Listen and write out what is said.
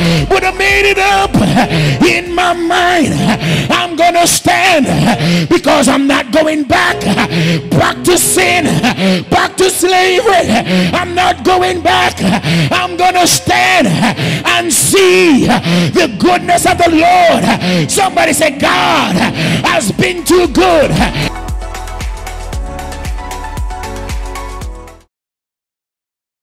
but I made it up in my mind. I'm gonna stand because I'm not going back to sin, back to slavery. I'm not going back. I'm gonna stand and see the goodness of the Lord. Somebody say, God has been too good.